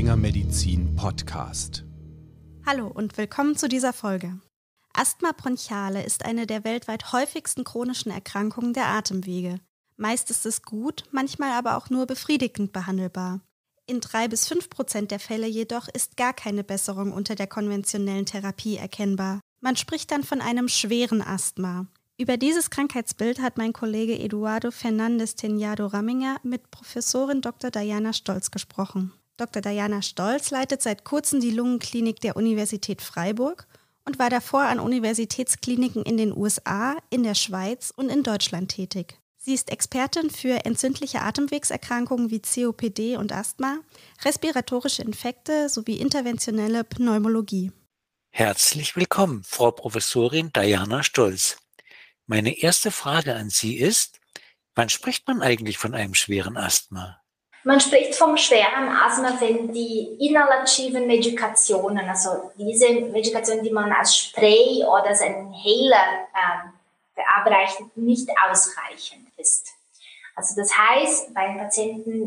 Springer Medizin Podcast. Hallo und willkommen zu dieser Folge. Asthma bronchiale ist eine der weltweit häufigsten chronischen Erkrankungen der Atemwege. Meist ist es gut, manchmal aber auch nur befriedigend behandelbar. In 3-5% der Fälle jedoch ist gar keine Besserung unter der konventionellen Therapie erkennbar. Man spricht dann von einem schweren Asthma. Über dieses Krankheitsbild hat mein Kollege Eduardo Fernández Teñado-Raminger mit Professorin Dr. Diana Stolz gesprochen. Dr. Diana Stolz leitet seit kurzem die Lungenklinik der Universität Freiburg und war davor an Universitätskliniken in den USA, in der Schweiz und in Deutschland tätig. Sie ist Expertin für entzündliche Atemwegserkrankungen wie COPD und Asthma, respiratorische Infekte sowie interventionelle Pneumologie. Herzlich willkommen, Frau Professorin Diana Stolz. Meine erste Frage an Sie ist, wann spricht man eigentlich von einem schweren Asthma? Man spricht vom schweren Asthma, wenn die inhalativen Medikationen, also diese Medikationen, die man als Spray oder als Inhaler verabreicht, nicht ausreichend ist. Also das heißt, bei Patienten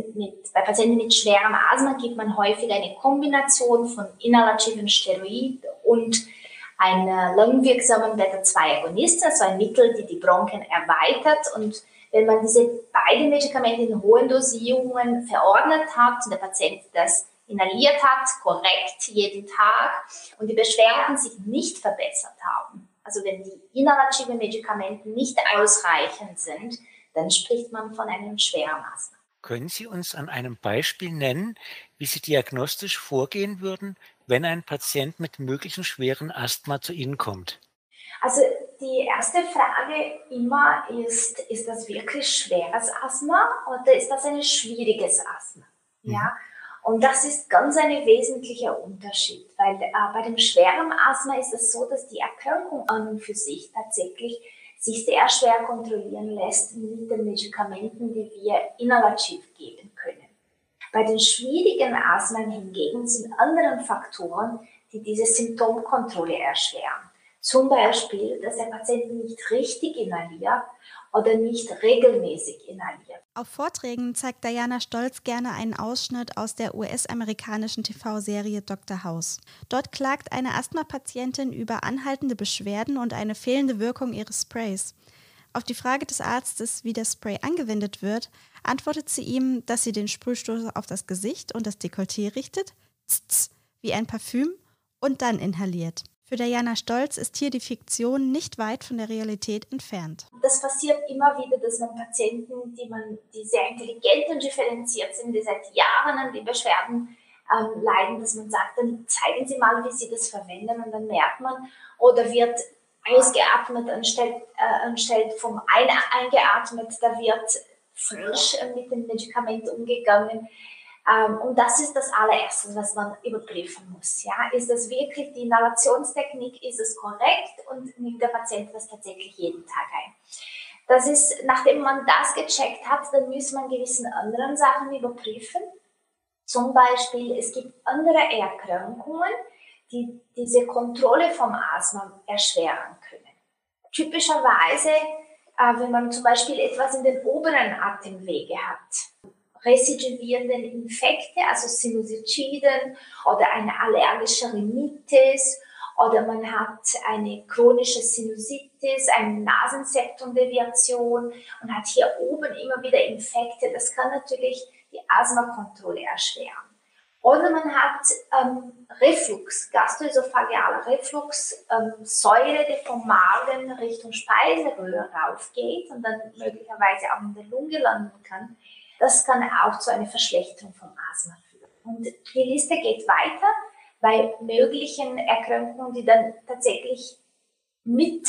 mit schwerem Asthma gibt man häufig eine Kombination von inhalativen Steroid und einer langwirksamen Beta-2-Agonist, also ein Mittel, die die Bronchien erweitert. Und wenn man diese beiden Medikamente in hohen Dosierungen verordnet hat und der Patient das inhaliert hat, korrekt jeden Tag, und die Beschwerden sich nicht verbessert haben, also wenn die inhalativen Medikamente nicht ausreichend sind, dann spricht man von einem schweren Asthma. Können Sie uns an einem Beispiel nennen, wie Sie diagnostisch vorgehen würden, wenn ein Patient mit möglichen schweren Asthma zu Ihnen kommt? Also die erste Frage immer ist das wirklich schweres Asthma oder ist das ein schwieriges Asthma? Ja? Und das ist ganz ein wesentlicher Unterschied, weil bei dem schweren Asthma ist es so, dass die Erkrankung an und für sich tatsächlich sich sehr schwer kontrollieren lässt mit den Medikamenten, die wir inhalativ geben können. Bei den schwierigen Asthma hingegen sind andere Faktoren, die diese Symptomkontrolle erschweren. Zum Beispiel, dass der Patient nicht richtig inhaliert oder nicht regelmäßig inhaliert. Auf Vorträgen zeigt Diana Stolz gerne einen Ausschnitt aus der US-amerikanischen TV-Serie Dr. House. Dort klagt eine Asthma-Patientin über anhaltende Beschwerden und eine fehlende Wirkung ihres Sprays. Auf die Frage des Arztes, wie das Spray angewendet wird, antwortet sie ihm, dass sie den Sprühstoß auf das Gesicht und das Dekolleté richtet, tss, wie ein Parfüm, und dann inhaliert. Für Diana Stolz ist hier die Fiktion nicht weit von der Realität entfernt. Das passiert immer wieder, dass man Patienten, die sehr intelligent und differenziert sind, die seit Jahren an den Beschwerden leiden, dass man sagt, dann zeigen Sie mal, wie Sie das verwenden, und dann merkt man, oder wird ausgeatmet anstellt vom eingeatmet, da wird frisch mit dem Medikament umgegangen. Und das ist das allererste, was man überprüfen muss. Ja? Ist das wirklich die Inhalationstechnik, ist es korrekt und nimmt der Patient das tatsächlich jeden Tag ein? Das ist, nachdem man das gecheckt hat, dann muss man gewisse anderen Sachen überprüfen. Zum Beispiel, es gibt andere Erkrankungen, die diese Kontrolle vom Asthma erschweren können. Typischerweise, wenn man zum Beispiel etwas in den oberen Atemwege hat, residivierenden Infekte, also Sinusitiden oder eine allergische Rhinitis, oder man hat eine chronische Sinusitis, eine Nasenseptumdeviation und hat hier oben immer wieder Infekte. Das kann natürlich die Asthmakontrolle erschweren. Oder man hat Reflux, gastroesophagealer Reflux, Säure, die vom Magen Richtung Speiseröhre raufgeht und dann möglicherweise auch in der Lunge landen kann. Das kann auch zu einer Verschlechterung vom Asthma führen. Und die Liste geht weiter bei möglichen Erkrankungen, die dann tatsächlich mit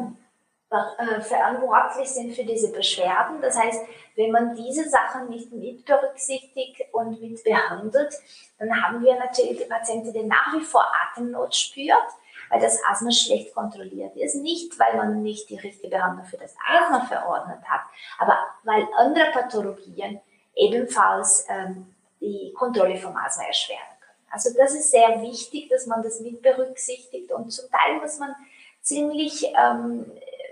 verantwortlich sind für diese Beschwerden. Das heißt, wenn man diese Sachen nicht mit berücksichtigt und mit behandelt, dann haben wir natürlich die Patienten, die nach wie vor Atemnot spürt, weil das Asthma schlecht kontrolliert ist. Nicht, weil man nicht die richtige Behandlung für das Asthma verordnet hat, aber weil andere Pathologien ebenfalls die Kontrolle vom Asthma erschweren können. Also das ist sehr wichtig, dass man das mit berücksichtigt, und zum Teil muss man ziemlich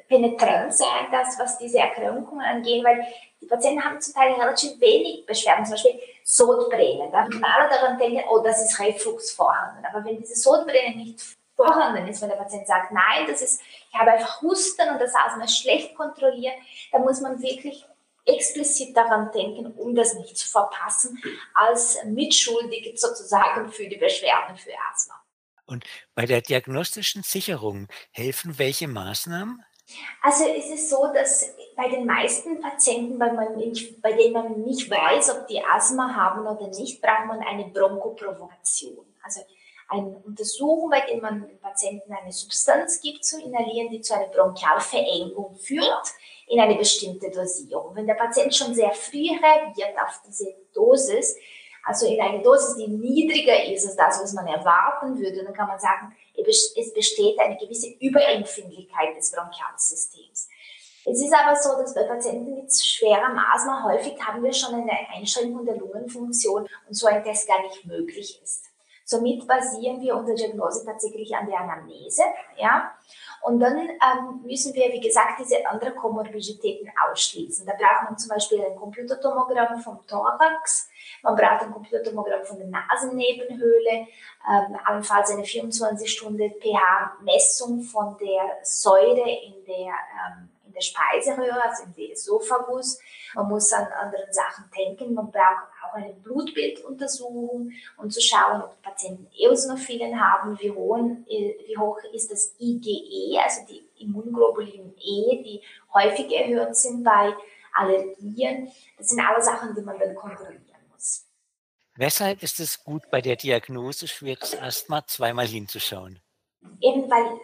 penetrant sein, das, was diese Erkrankungen angeht, weil die Patienten haben zum Teil relativ wenig Beschwerden, zum Beispiel Sodbrennen. Da können alle daran denken, oh, das ist Reflux vorhanden. Aber wenn diese Sodbrennen nicht vorhanden ist, wenn der Patient sagt, nein, ich habe einfach Husten und das Asthma ist schlecht kontrolliert, dann muss man wirklich explizit daran denken, um das nicht zu verpassen, als Mitschuldige sozusagen für die Beschwerden für Asthma. Und bei der diagnostischen Sicherung helfen welche Maßnahmen? Also es ist so, dass bei den meisten Patienten, bei denen man nicht weiß, ob die Asthma haben oder nicht, braucht man eine Bronchoprovokation. Also eine Untersuchung, bei der man den Patienten eine Substanz gibt zu inhalieren, die zu einer Bronchialverengung führt, in eine bestimmte Dosierung. Wenn der Patient schon sehr früh reagiert auf diese Dosis, also in eine Dosis, die niedriger ist als das, was man erwarten würde, dann kann man sagen, es besteht eine gewisse Überempfindlichkeit des Bronchialsystems. Es ist aber so, dass bei Patienten mit schwerem Asthma häufig haben wir schon eine Einschränkung der Lungenfunktion und so ein Test gar nicht möglich ist. Somit basieren wir unsere Diagnose tatsächlich an der Anamnese, ja. Und dann müssen wir, wie gesagt, diese anderen Komorbiditäten ausschließen. Da braucht man zum Beispiel ein Computertomogramm vom Thorax, man braucht ein Computertomogramm von der Nasennebenhöhle, allenfalls eine 24-Stunden-pH-Messung von der Säure in der Speiseröhre, also im Esophagus. Man muss an anderen Sachen denken. Man braucht auch eine Blutbilduntersuchung, um zu schauen, ob die Patienten Eosinophilen haben, wie hoch ist das IgE, also die Immunglobulin E, die häufig erhöht sind bei Allergien. Das sind alle Sachen, die man dann kontrollieren muss. Weshalb ist es gut, bei der Diagnose schweres Asthma zweimal hinzuschauen? Eben weil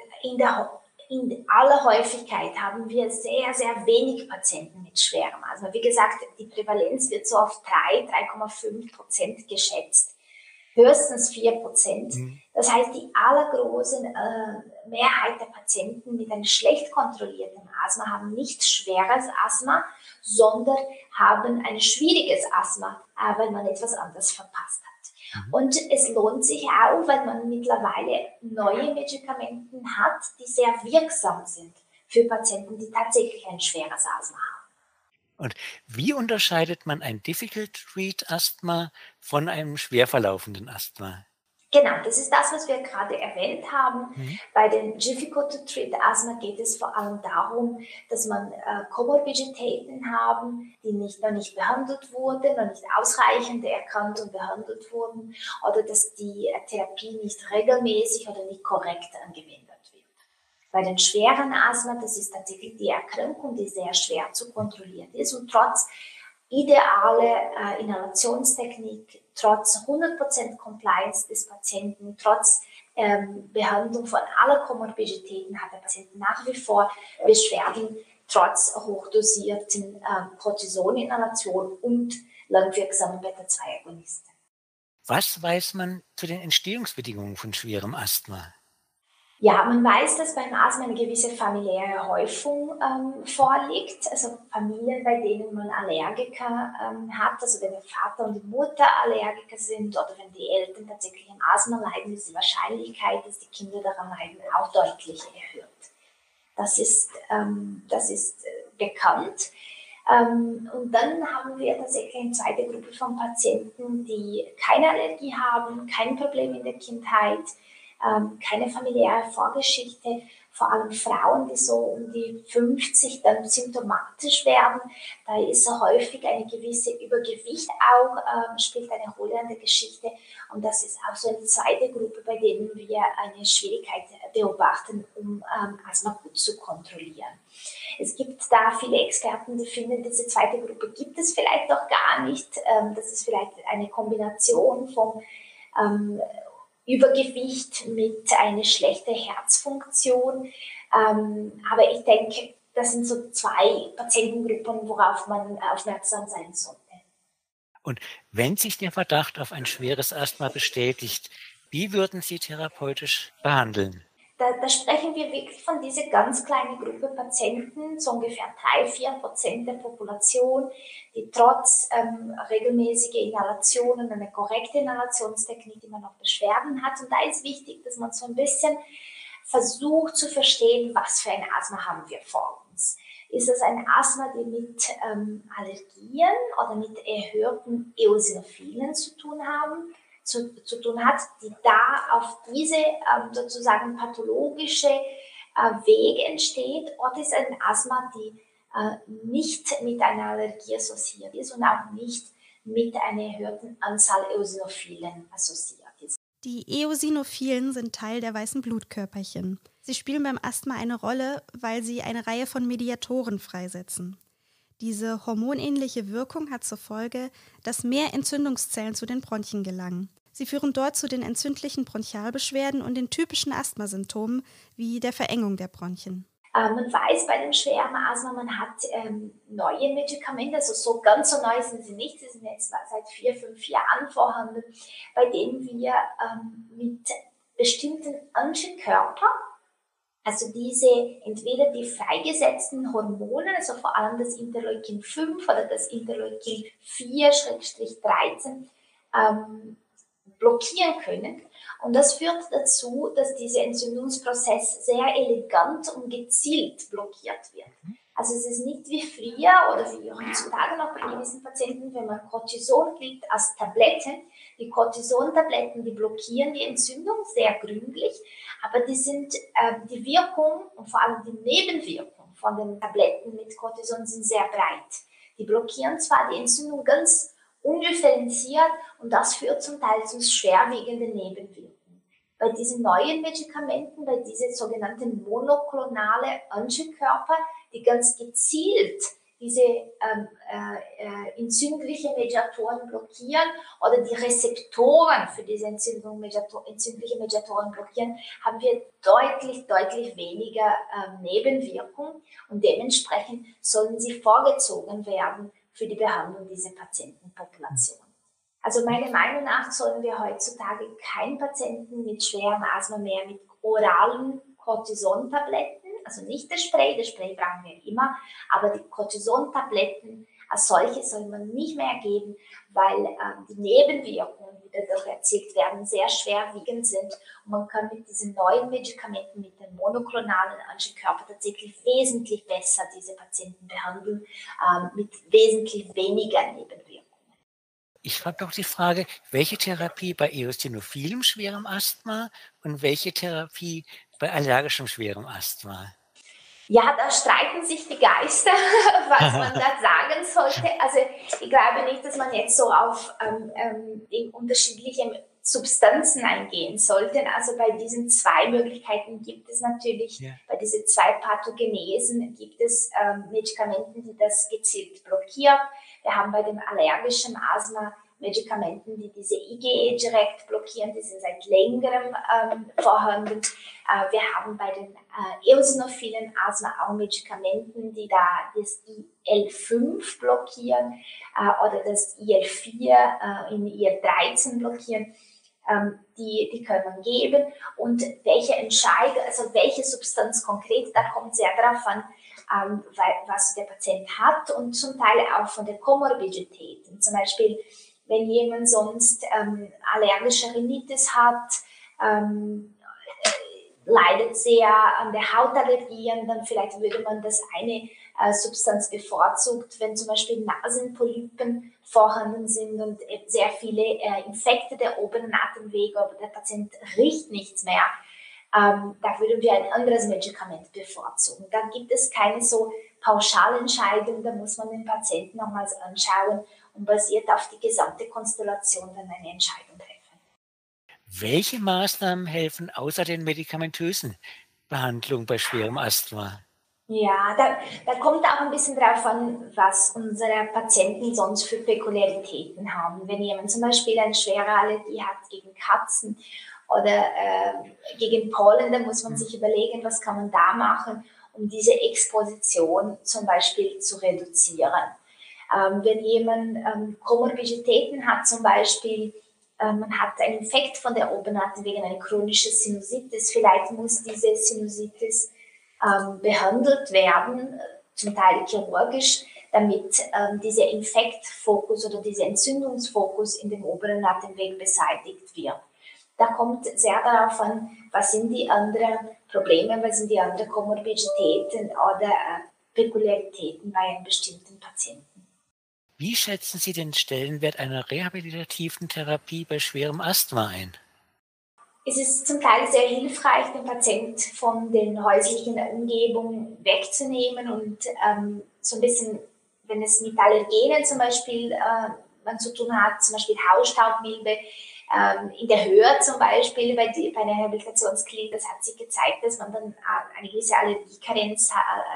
in aller Häufigkeit haben wir sehr, sehr wenig Patienten mit schwerem Asthma. Wie gesagt, die Prävalenz wird so auf 3,5% geschätzt. Höchstens 4%. Das heißt, die allergroße Mehrheit der Patienten mit einem schlecht kontrollierten Asthma haben nicht schweres Asthma, sondern haben ein schwieriges Asthma, weil man etwas anderes verpasst hat. Und es lohnt sich auch, weil man mittlerweile neue Medikamente hat, die sehr wirksam sind für Patienten, die tatsächlich ein schweres Asthma haben. Und wie unterscheidet man ein Difficult-to-Treat-Asthma von einem schwer verlaufenden Asthma? Genau, das ist das, was wir gerade erwähnt haben. Bei den Difficult-to-Treat-Asthma geht es vor allem darum, dass man Komorbiditäten haben, die noch nicht behandelt wurden, noch nicht ausreichend erkannt und behandelt wurden, oder dass die Therapie nicht regelmäßig oder nicht korrekt angewendet wird. Bei den schweren Asthma, das ist tatsächlich die Erkrankung, die sehr schwer zu kontrollieren ist und trotz ideale Inhalationstechnik, trotz 100% Compliance des Patienten, trotz Behandlung von aller Komorbiditäten hat der Patient nach wie vor Beschwerden, trotz hochdosierten Cortisoninhalation und langwirksamen Beta-2-Agonisten. Was weiß man zu den Entstehungsbedingungen von schwerem Asthma? Ja, man weiß, dass beim Asthma eine gewisse familiäre Häufung vorliegt, also Familien, bei denen man Allergiker hat, also wenn der Vater und die Mutter Allergiker sind oder wenn die Eltern tatsächlich am Asthma leiden, ist die Wahrscheinlichkeit, dass die Kinder daran leiden, auch deutlich erhöht. Das ist bekannt. Und dann haben wir tatsächlich eine zweite Gruppe von Patienten, die keine Allergie haben, kein Problem in der Kindheit, keine familiäre Vorgeschichte, vor allem Frauen, die so um die 50 dann symptomatisch werden. Da ist häufig eine gewisse Übergewicht auch, spielt eine Rolle an der Geschichte. Und das ist auch so eine zweite Gruppe, bei denen wir eine Schwierigkeit beobachten, um Asthma gut zu kontrollieren. Es gibt da viele Experten, die finden, diese zweite Gruppe gibt es vielleicht doch gar nicht. Das ist vielleicht eine Kombination von Übergewicht mit einer schlechten Herzfunktion. Aber ich denke, das sind so zwei Patientengruppen, worauf man aufmerksam sein sollte. Und wenn sich der Verdacht auf ein schweres Asthma bestätigt, wie würden Sie therapeutisch behandeln? Da sprechen wir wirklich von dieser ganz kleinen Gruppe Patienten, so ungefähr 3-4% der Population, die trotz regelmäßiger Inhalationen, eine korrekte Inhalationstechnik immer noch Beschwerden hat. Und da ist wichtig, dass man so ein bisschen versucht zu verstehen, was für ein Asthma haben wir vor uns. Ist es ein Asthma, die mit Allergien oder mit erhöhten Eosinophilen zu tun hat, die da auf diese sozusagen pathologische Wege entsteht, oder ist ein Asthma, die nicht mit einer Allergie assoziiert ist und auch nicht mit einer erhöhten Anzahl Eosinophilen assoziiert ist. Die Eosinophilen sind Teil der weißen Blutkörperchen. Sie spielen beim Asthma eine Rolle, weil sie eine Reihe von Mediatoren freisetzen. Diese hormonähnliche Wirkung hat zur Folge, dass mehr Entzündungszellen zu den Bronchien gelangen. Sie führen dort zu den entzündlichen Bronchialbeschwerden und den typischen Asthmasymptomen wie der Verengung der Bronchien. Man weiß bei dem schweren Asthma, man hat neue Medikamente, also so ganz so neu sind sie nicht, sie sind jetzt seit 4-5 Jahren vorhanden, bei denen wir mit bestimmten Antikörpern, also diese entweder die freigesetzten Hormone, also vor allem das Interleukin 5 oder das Interleukin 4-13, blockieren können. Und das führt dazu, dass dieser Entzündungsprozess sehr elegant und gezielt blockiert wird. Also es ist nicht wie früher oder wie heutzutage noch bei gewissen Patienten, wenn man Cortison gibt als Tabletten. Die Cortison-Tabletten, die blockieren die Entzündung sehr gründlich, aber die Wirkung und vor allem die Nebenwirkung von den Tabletten mit Cortison sind sehr breit. Die blockieren zwar die Entzündung ganz undifferenziert und das führt zum Teil zu schwerwiegenden Nebenwirkungen. Bei diesen neuen Medikamenten, bei diesen sogenannten monoklonale Antikörper, die ganz gezielt diese entzündliche Mediatoren blockieren oder die Rezeptoren für diese entzündliche Mediatoren blockieren, haben wir deutlich weniger Nebenwirkungen und dementsprechend sollen sie vorgezogen werden für die Behandlung dieser Patientenpopulation. Also meiner Meinung nach sollen wir heutzutage keinen Patienten mit schwerem Asthma mehr mit oralen Cortison-Tabletten, also nicht das Spray brauchen wir immer, aber die Cortison-Tabletten als solche soll man nicht mehr geben, weil die Nebenwirkungen, die dadurch erzielt werden, sehr schwerwiegend sind. Und man kann mit diesen neuen Medikamenten, mit den monoklonalen Antikörpern tatsächlich wesentlich besser diese Patienten behandeln, mit wesentlich weniger Nebenwirkungen. Ich habe noch die Frage, welche Therapie bei eosinophilem schwerem Asthma und welche Therapie bei allergischem schwerem Asthma? Ja, da streiten sich die Geister, was man da sagen sollte. Also ich glaube nicht, dass man jetzt so auf unterschiedliche Substanzen eingehen sollte. Also bei diesen zwei Möglichkeiten gibt es natürlich, bei diesen zwei Pathogenesen gibt es Medikamenten, die das gezielt blockieren. Wir haben bei dem allergischen Asthma Medikamenten, die diese IgE direkt blockieren, die sind seit längerem vorhanden. Wir haben bei den eosinophilen Asthma auch Medikamenten, die da das IL-5 blockieren oder das IL-4 in IL-13 blockieren. Die können man geben. Und welche Substanz konkret, da kommt sehr darauf an, was der Patient hat und zum Teil auch von der Komorbidität. Zum Beispiel, wenn jemand sonst allergische Rhinitis hat, leidet sehr an der Hautallergien, dann vielleicht würde man das eine Substanz bevorzugt, wenn zum Beispiel Nasenpolypen vorhanden sind und sehr viele Infekte der oberen Atemwege, aber der Patient riecht nichts mehr. Da würden wir ein anderes Medikament bevorzugen. Da gibt es keine so Pauschalentscheidung, da muss man den Patienten nochmals anschauen und basiert auf die gesamte Konstellation dann eine Entscheidung treffen. Welche Maßnahmen helfen außer den medikamentösen Behandlungen bei schwerem Asthma? Ja, da kommt auch ein bisschen drauf an, was unsere Patienten sonst für Peculiaritäten haben. Wenn jemand zum Beispiel eine schwere Allergie hat gegen Katzen oder gegen Pollen, dann muss man sich überlegen, was kann man da machen, um diese Exposition zum Beispiel zu reduzieren. Wenn jemand Komorbiditäten hat, zum Beispiel, man hat einen Infekt von der oberen Atemwege, eine chronische Sinusitis, vielleicht muss diese Sinusitis behandelt werden, zum Teil chirurgisch, damit dieser Infektfokus oder dieser Entzündungsfokus in dem oberen Atemweg beseitigt wird. Da kommt sehr darauf an, was sind die anderen Probleme, was sind die anderen Komorbiditäten oder Peculiaritäten bei einem bestimmten Patienten. Wie schätzen Sie den Stellenwert einer rehabilitativen Therapie bei schwerem Asthma ein? Es ist zum Teil sehr hilfreich, den Patient von den häuslichen Umgebungen wegzunehmen und so ein bisschen, wenn es mit Allergenen zum Beispiel man zu tun hat, zum Beispiel Hausstaubmilbe, in der Höhe zum Beispiel bei einer Rehabilitationsklinik, das hat sich gezeigt, dass man dann eine gewisse Allergiekarenz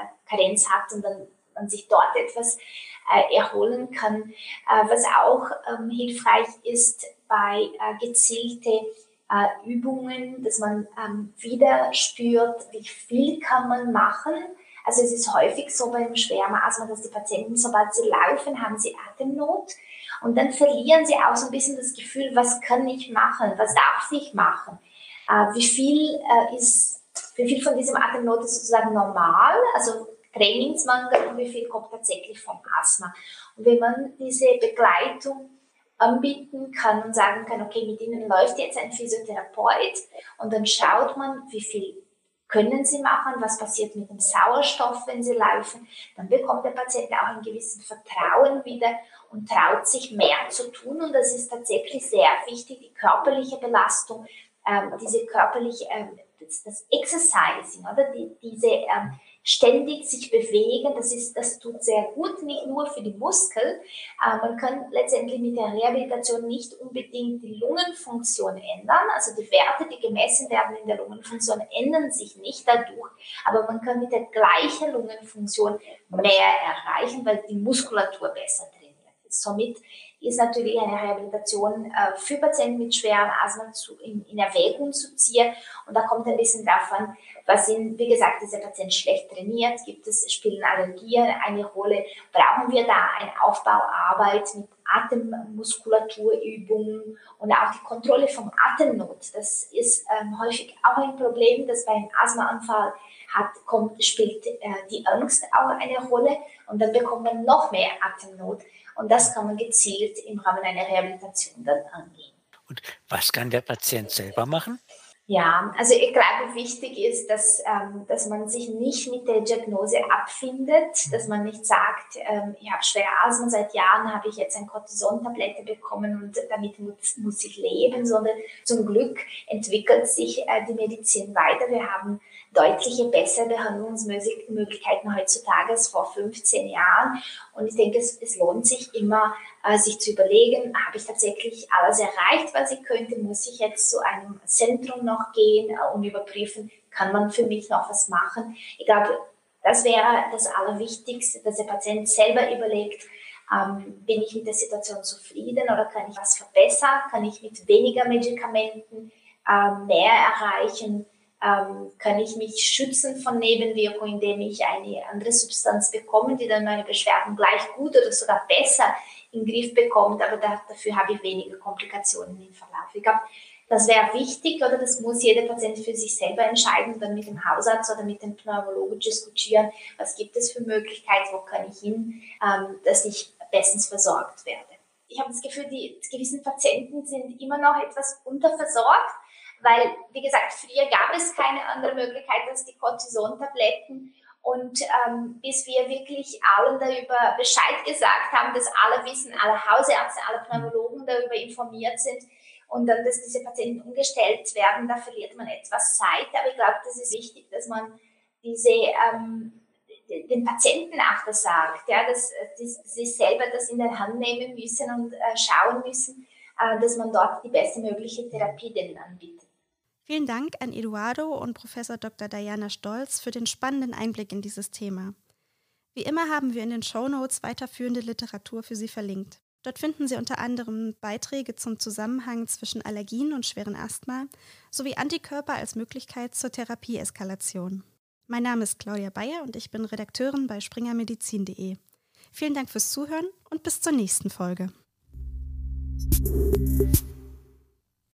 hat und dann man sich dort etwas erholen kann. Was auch hilfreich ist bei gezielte Übungen, dass man wieder spürt, wie viel kann man machen. Also es ist häufig so beim schweren Asthma, dass die Patienten, sobald sie laufen, haben sie Atemnot und dann verlieren sie auch so ein bisschen das Gefühl, was kann ich machen, was darf ich machen, wie viel von diesem Atemnot ist sozusagen normal, also Trainingsmangel und wie viel kommt tatsächlich vom Asthma. Und wenn man diese Begleitung anbieten kann und sagen kann, okay, mit Ihnen läuft jetzt ein Physiotherapeut und dann schaut man, wie viel können Sie machen, was passiert mit dem Sauerstoff, wenn Sie laufen, dann bekommt der Patient auch ein gewisses Vertrauen wieder und traut sich mehr zu tun und das ist tatsächlich sehr wichtig, die körperliche Belastung, diese körperliche, das Exercising, oder diese ständig sich bewegen, das tut sehr gut, nicht nur für die Muskeln. Man kann letztendlich mit der Rehabilitation nicht unbedingt die Lungenfunktion ändern, also die Werte, die gemessen werden in der Lungenfunktion, ändern sich nicht dadurch, aber man kann mit der gleichen Lungenfunktion mehr erreichen, weil die Muskulatur besser trainiert ist. Somit ist natürlich eine Rehabilitation für Patienten mit schwerem Asthma in Erwägung zu ziehen. Und da kommt ein bisschen davon, wie gesagt, ist der Patient schlecht trainiert, spielen Allergien eine Rolle, brauchen wir da eine Aufbauarbeit mit Atemmuskulaturübungen und auch die Kontrolle vom Atemnot. Das ist häufig auch ein Problem, das bei einem Asthmaanfall spielt die Angst auch eine Rolle und dann bekommt man noch mehr Atemnot. Und das kann man gezielt im Rahmen einer Rehabilitation dann angehen. Und was kann der Patient selber machen? Ja, also ich glaube, wichtig ist, dass man sich nicht mit der Diagnose abfindet, dass man nicht sagt, ich habe schwere Asthma, seit Jahren habe ich jetzt eine Cortisontablette bekommen und damit muss ich leben, sondern zum Glück entwickelt sich die Medizin weiter. Wir haben deutliche bessere Behandlungsmöglichkeiten heutzutage als vor 15 Jahren. Und ich denke, es lohnt sich immer, sich zu überlegen, habe ich tatsächlich alles erreicht, was ich könnte? Muss ich jetzt zu einem Zentrum noch gehen und überprüfen, kann man für mich noch was machen? Ich glaube, das wäre das Allerwichtigste, dass der Patient selber überlegt, bin ich mit der Situation zufrieden oder kann ich was verbessern? Kann ich mit weniger Medikamenten mehr erreichen? Kann ich mich schützen von Nebenwirkungen, indem ich eine andere Substanz bekomme, die dann meine Beschwerden gleich gut oder sogar besser in den Griff bekommt, aber dafür habe ich weniger Komplikationen im Verlauf. Ich glaube, das wäre wichtig, oder das muss jeder Patient für sich selber entscheiden und dann mit dem Hausarzt oder mit dem Pneumologen diskutieren, was gibt es für Möglichkeiten, wo kann ich hin, dass ich bestens versorgt werde. Ich habe das Gefühl, die gewissen Patienten sind immer noch etwas unterversorgt, weil, wie gesagt, früher gab es keine andere Möglichkeit als die Cortisontabletten. Und bis wir wirklich allen darüber Bescheid gesagt haben, dass alle wissen, alle Hausärzte, alle Pneumologen darüber informiert sind und dann, dass diese Patienten umgestellt werden, da verliert man etwas Zeit. Aber ich glaube, das ist wichtig, dass man den Patienten auch das sagt, ja, dass sie selber das in der Hand nehmen müssen und schauen müssen, dass man dort die beste mögliche Therapie denen anbietet. Vielen Dank an Eduardo und Professor Dr. Diana Stolz für den spannenden Einblick in dieses Thema. Wie immer haben wir in den Shownotes weiterführende Literatur für Sie verlinkt. Dort finden Sie unter anderem Beiträge zum Zusammenhang zwischen Allergien und schweren Asthma sowie Antikörper als Möglichkeit zur Therapieeskalation. Mein Name ist Claudia Bayer und ich bin Redakteurin bei springermedizin.de. Vielen Dank fürs Zuhören und bis zur nächsten Folge.